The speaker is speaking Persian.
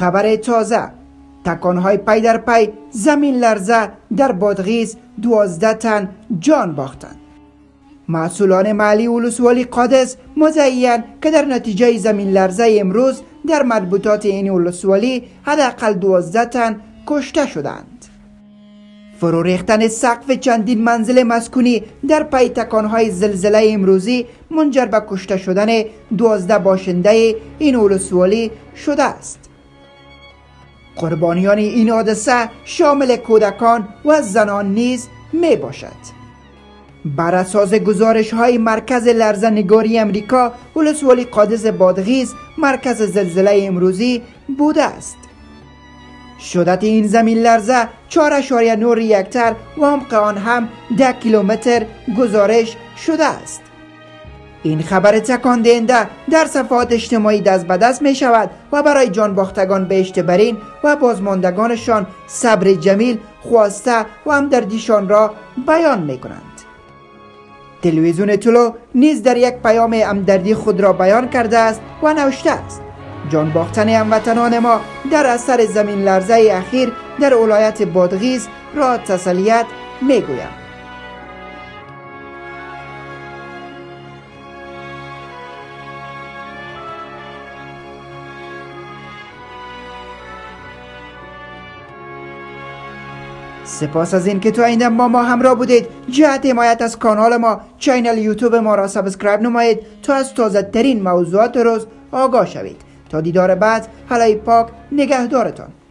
خبر تازه: تکانهای پی در پی زمین لرزه در بادغیس 12 تن جان باختند. مسئولان محلی ولسوالی قادس مدعی‌اند که در نتیجه زمین لرزه امروز در مربوطات این ولسوالی حداقل 12 تن کشته شدند. فرو ریختن سقف چندین منزل مسکونی در پی تکانهای زلزله امروزی منجر به کشته شدن 12 باشنده این ولسوالی شده است. قربانیان این حادثه شامل کودکان و زنان نیز می باشد. بر اساس گزارش های مرکز لرزه‌نگاری امریکا، ولسوالی قادس بادغیس مرکز زلزله امروزی بوده است. شدت این زمین لرزه 4.9 ریکتر و عمق آن هم 10 کیلومتر گزارش شده است. این خبر تکان دهنده در صفحات اجتماعی دست به دست می شود و برای جان باختگان بهشت برین و بازماندگانشان صبر جمیل خواسته و همدردیشان را بیان می کنند. تلویزیون طلوع نیز در یک پیام همدردی خود را بیان کرده است و نوشته است: جان باختن هموطنان ما در اثر زمین لرزه اخیر در ولایت بادغیس را تسلیت می گویم. سپاس از این که تا این با ما همراه بودید. جهت حمایت از کانال ما، چینل یوتیوب ما را سابسکرایب نمایید تا از تازه ترین موضوعات روز آگاه شوید. تا دیدار بعد، خدای پاک نگهدارتان.